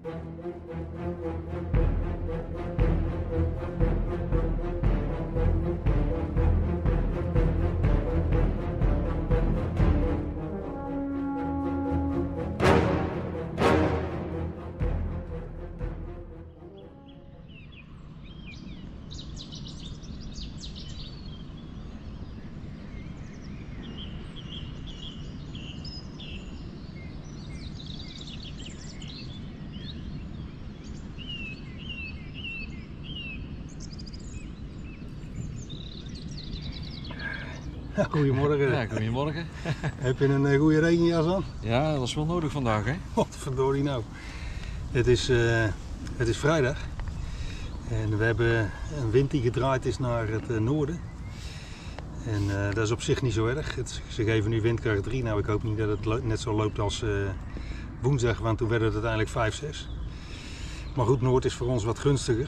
Goedemorgen. Ja, goedemorgen. Heb je een goede regenjas aan? Ja, dat was wel nodig vandaag, hè? Wat verdorie nou. Het is vrijdag en we hebben een wind die gedraaid is naar het noorden. En dat is op zich niet zo erg. Ze geven nu windkracht 3. Nou, ik hoop niet dat het net zo loopt als woensdag, want toen werd het uiteindelijk 5, 6. Maar goed, noord is voor ons wat gunstiger.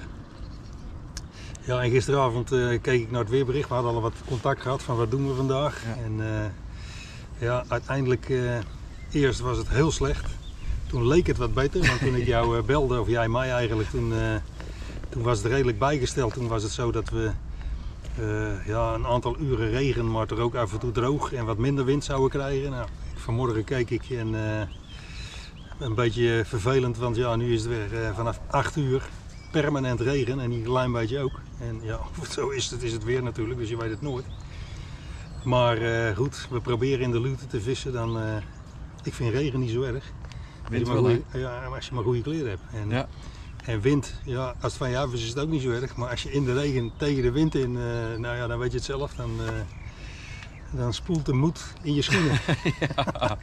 Ja, en gisteravond keek ik naar het weerbericht. We hadden al wat contact gehad van wat doen we vandaag. Ja. En ja, uiteindelijk, eerst was het heel slecht. Toen leek het wat beter, want toen ik jou belde, of jij mij eigenlijk, toen was het redelijk bijgesteld. Toen was het zo dat we ja, een aantal uren regen, maar toch ook af en toe droog en wat minder wind zouden krijgen. Nou, vanmorgen keek ik en een beetje vervelend, want ja, nu is het weer vanaf 8 uur permanent regen en hier een klein beetje ook. En ja, zo is het weer natuurlijk, dus je weet het nooit. Maar goed, we proberen in de lute te vissen, dan, ik vind regen niet zo erg. Wind wel, hè? Ja, als je maar goede kleren hebt. En, Ja. en wind, ja, als het van je af is, is het ook niet zo erg. Maar als je in de regen tegen de wind in, nou ja, dan weet je het zelf. Dan spoelt de moed in je schoenen. Ja.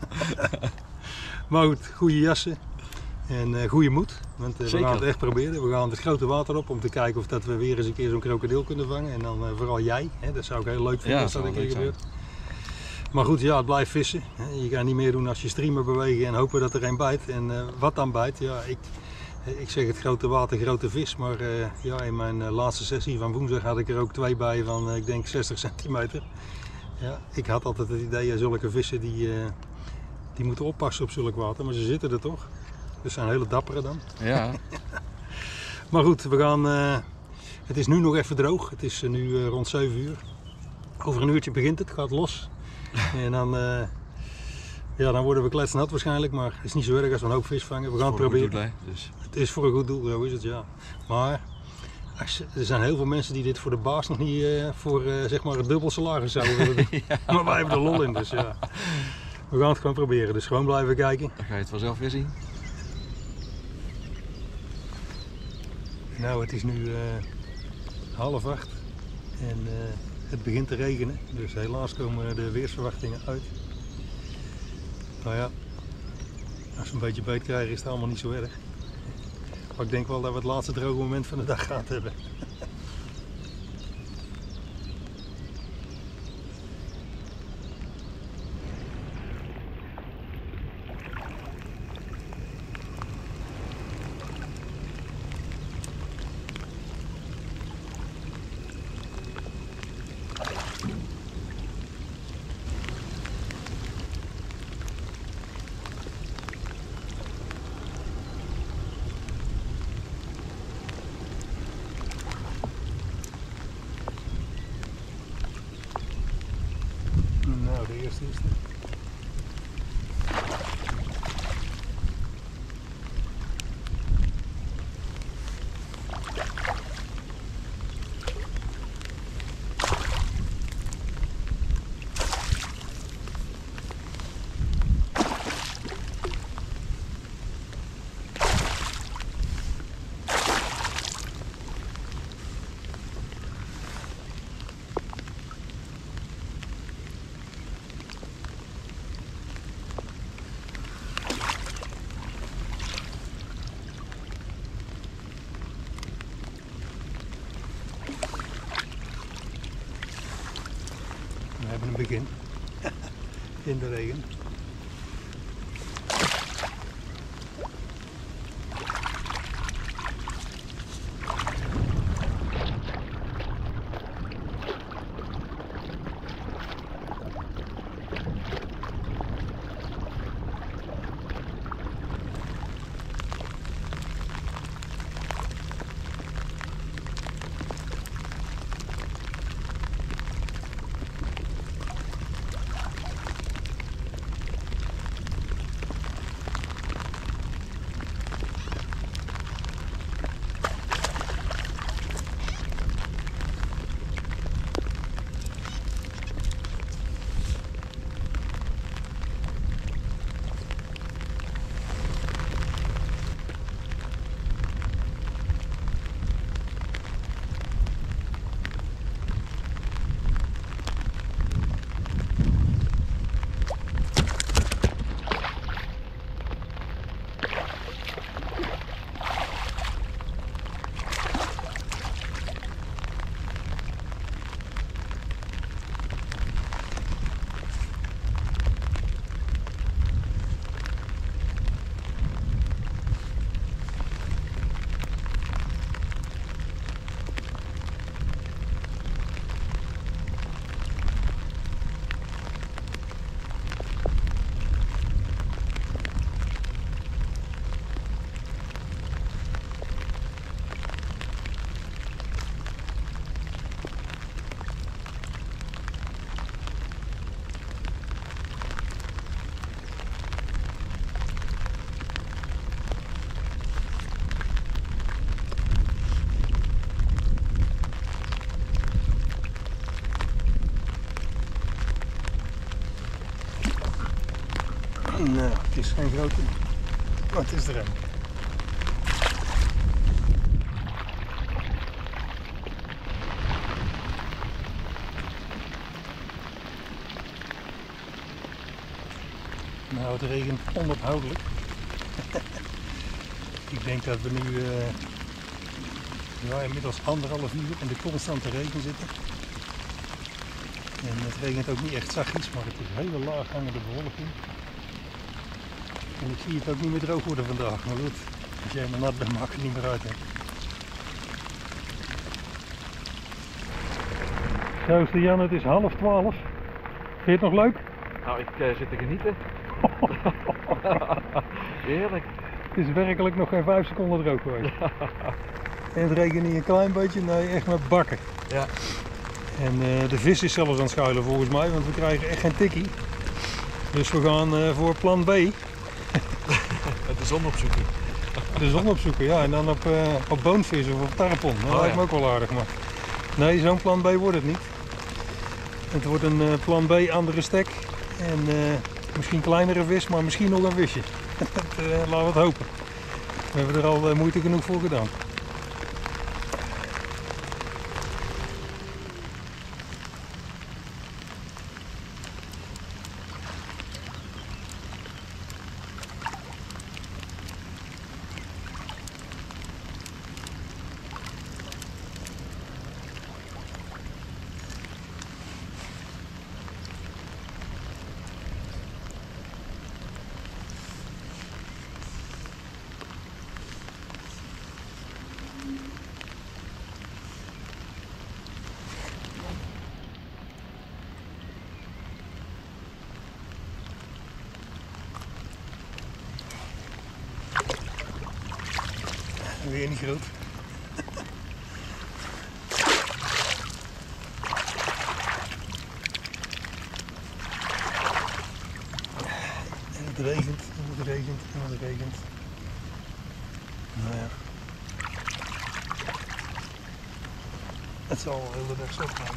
Maar goed, goede jassen en goede moed. Want we Zeker. gaan het echt proberen. We gaan het grote water op om te kijken of dat we weer eens een keer zo'n krokodil kunnen vangen. En dan vooral jij, hè, dat zou ik heel leuk vinden Ja, als dat zou een keer leuk gebeurt. Maar goed, ja, het blijft vissen. Je gaat niet meer doen als je streamer bewegen en hopen dat er een bijt. En wat dan bijt, ja, ik zeg het grote water, grote vis. Maar ja, in mijn laatste sessie van woensdag had ik er ook 2 bij van, ik denk 60 centimeter. Ja, ik had altijd het idee, zulke vissen die moeten oppassen op zulk water, maar ze zitten er toch. Dus zijn hele dappere dan. Ja. Maar goed, we gaan, het is nu nog even droog. Het is nu rond 7 uur. Over een uurtje begint het, gaat los. En dan, ja, dan worden we kletsnat waarschijnlijk, maar het is niet zo erg als we een hoop vis vangen. We gaan het proberen. Doel, hè, dus. Het is voor een goed doel, zo is het, ja. Maar er zijn heel veel mensen die dit voor de baas nog niet voor zeg maar het dubbel salaris zouden willen doen. Ja. Maar wij hebben er lol in, dus ja. We gaan het gewoon proberen, dus gewoon blijven kijken. Dan ga je het vanzelf weer zien. Nou, het is nu 7:30 en het begint te regenen, dus helaas komen de weersverwachtingen uit. Nou ja, als we een beetje beet krijgen is het allemaal niet zo erg. Maar ik denk wel dat we het laatste droge moment van de dag gehad hebben. Nou, de eerste is er. We hebben een begin in de regen. Nou, het is geen grote, maar het is er een. Nou, het regent onophoudelijk. Ik denk dat we nu inmiddels 1,5 uur in de constante regen zitten. En het regent ook niet echt zachtjes, maar het is hele laag hangende bewolking. En ik zie het ook niet meer droog worden vandaag. Maar goed, als jij maar nat bent, maakt het niet meer uit. Hè. Zo, Jan, het is 11:30. Vind je het nog leuk? Nou, ik zit te genieten. Heerlijk. Het is werkelijk nog geen 5 seconden droog geweest. En het regent niet een klein beetje, nee, echt met bakken. Ja. En de vis is zelfs aan het schuilen volgens mij, want we krijgen echt geen tikkie. Dus we gaan voor plan B. Met de zon opzoeken. De zon opzoeken, ja. En dan op boonvis of op tarpon. Dat lijkt me ook wel aardig. Maar nee, zo'n plan B wordt het niet. Het wordt een plan B andere stek. En misschien kleinere vis, maar misschien nog een visje. Laten we het hopen. We hebben er al moeite genoeg voor gedaan. Weer niet groot. En het regent, en het regent, en het regent. Nou ja. Het zal wel de hele dag zo gaan.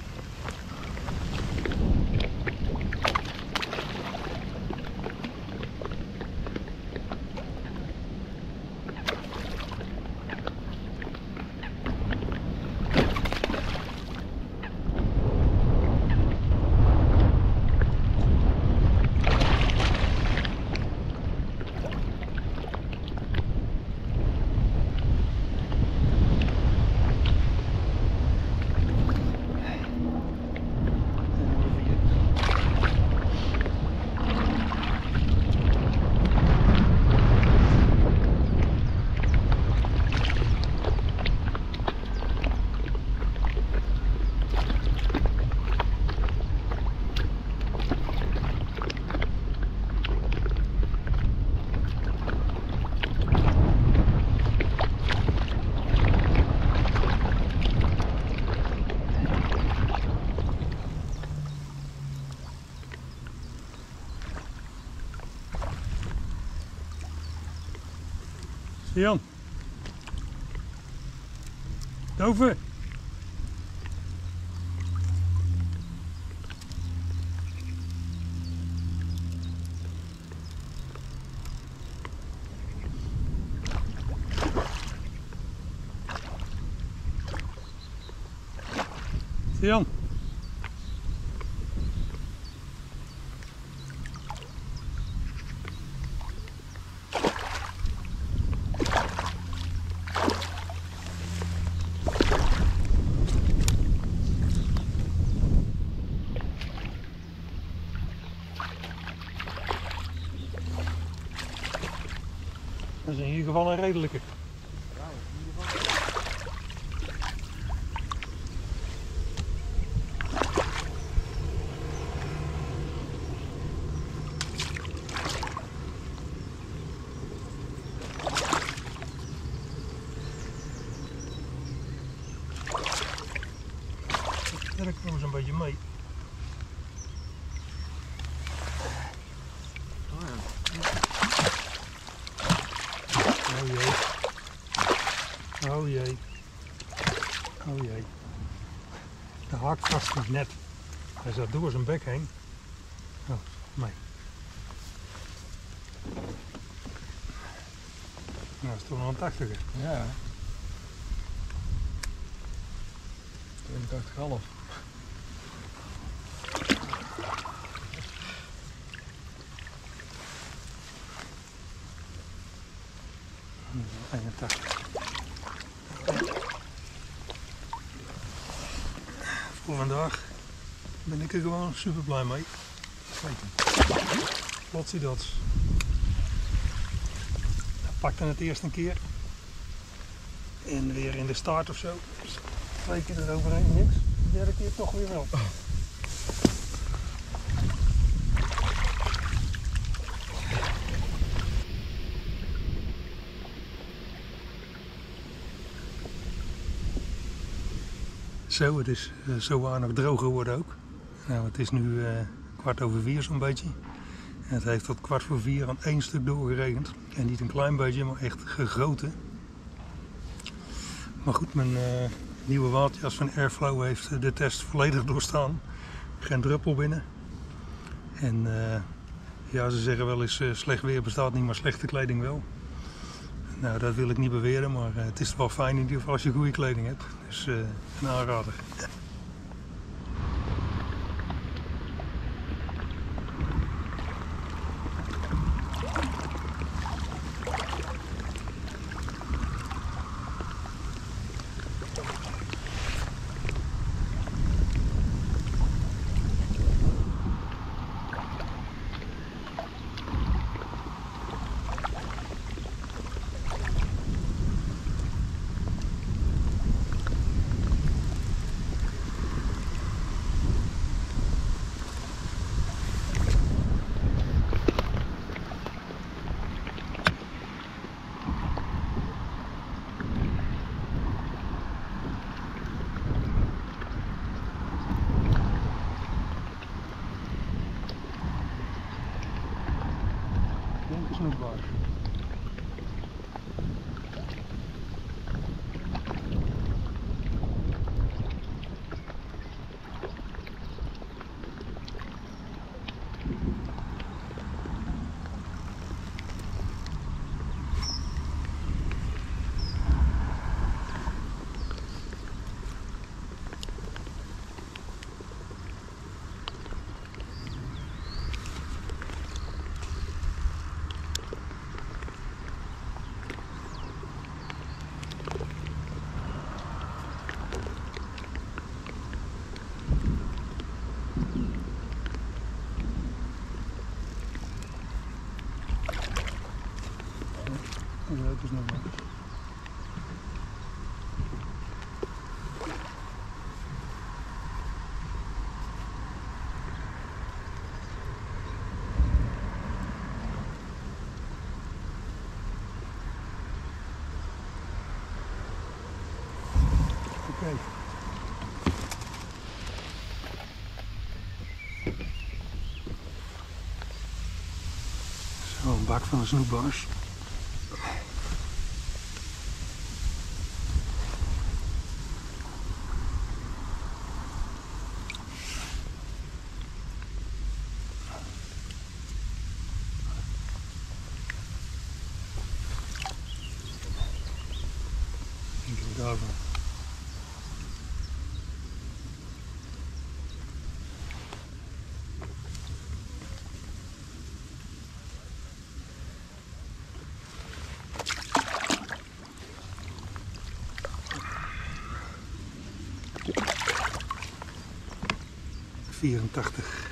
Jan. Doven. Jan. Dat is in ieder geval een redelijke. Ja, in ieder geval. Het werkt nog eens een beetje mee. Oh ja. Oh jee. Oh jee. Oh jee. De haakvast is net. Hij zat door zijn bek heen. Oh, nee. dat is toch nog een 80er. Ja. 82,5. Ja, 81. Voor vandaag ben ik er gewoon super blij mee. Kijk hem. Plotsie dots. Hij pakte het eerst een keer. En weer in de start of zo. 2 keer eroverheen, niks. De derde keer toch weer wel. Zo, het is zo nog droog geworden ook. Nou, het is nu 3:15 zo'n beetje. En het heeft tot 3:15 aan 1 stuk doorgeregend. En niet een klein beetje, maar echt gegoten. Maar goed, mijn nieuwe waterjas van Airflow heeft de test volledig doorstaan. Geen druppel binnen. En ja, ze zeggen wel eens slecht weer bestaat niet, maar slechte kleding wel. Nou, dat wil ik niet beweren, maar het is wel fijn in ieder geval als je goede kleding hebt. Dus een aanrader. Snoepbaar. Ja, het is nog wel. Oké. Zo, een bak van de snoepbars. Daarvan. ...84.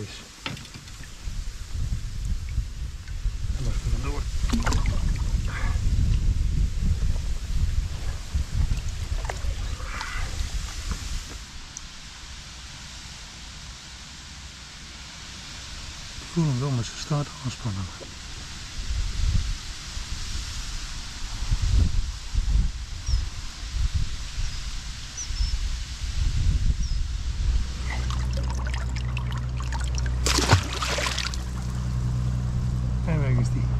vis. En mag er vandoor. Ik voel hem wel met zijn staart aanspannen. En weg is die.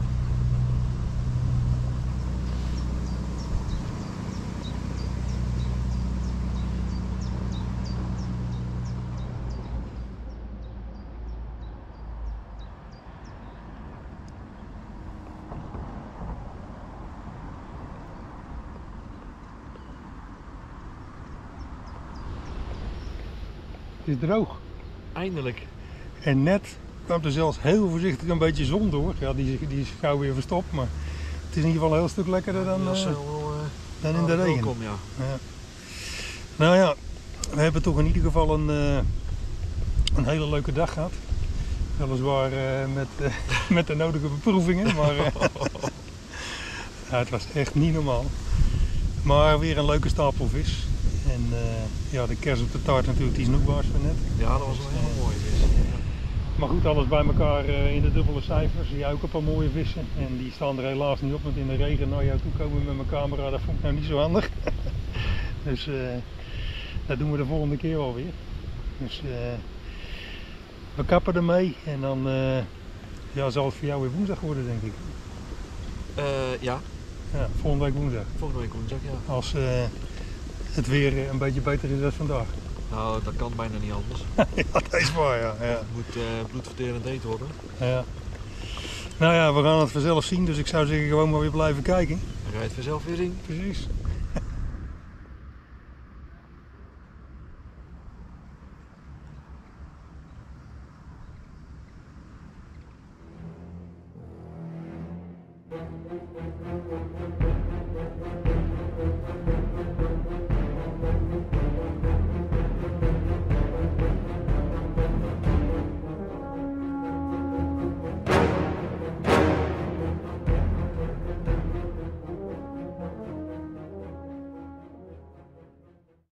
Het is droog. Eindelijk. En net kwam er zelfs heel voorzichtig een beetje zon door. Ja, die is gauw weer verstopt, maar het is in ieder geval een heel stuk lekkerder dan, Dat is wel, dan in de regen. welkom, ja. Ja. Nou ja, we hebben toch in ieder geval een hele leuke dag gehad. Weliswaar met de nodige beproevingen, maar ja, het was echt niet normaal. Maar weer een leuke stapel vis. En ja, de kers op de taart natuurlijk, die snoekbaars van net. Ja, dat was wel heel mooi vis. Maar goed, alles bij elkaar in de dubbele cijfers. Jij ook een paar mooie vissen. En die staan er helaas niet op, want in de regen naar jou toe komen met mijn camera, dat vond ik nou niet zo handig. Dus dat doen we de volgende keer wel weer. Dus we kappen ermee en dan ja, zal het voor jou weer woensdag worden, denk ik. Ja, Ja, volgende week woensdag. volgende week woensdag, ja. Als het weer een beetje beter is dan vandaag. Nou, dat kan bijna niet anders. Ja, dat is waar, ja. Ja. Het moet bloedverterend eten worden. Ja. Nou ja, we gaan het vanzelf zien, dus ik zou zeggen gewoon maar weer blijven kijken. Dan ga je het vanzelf weer zien. Precies.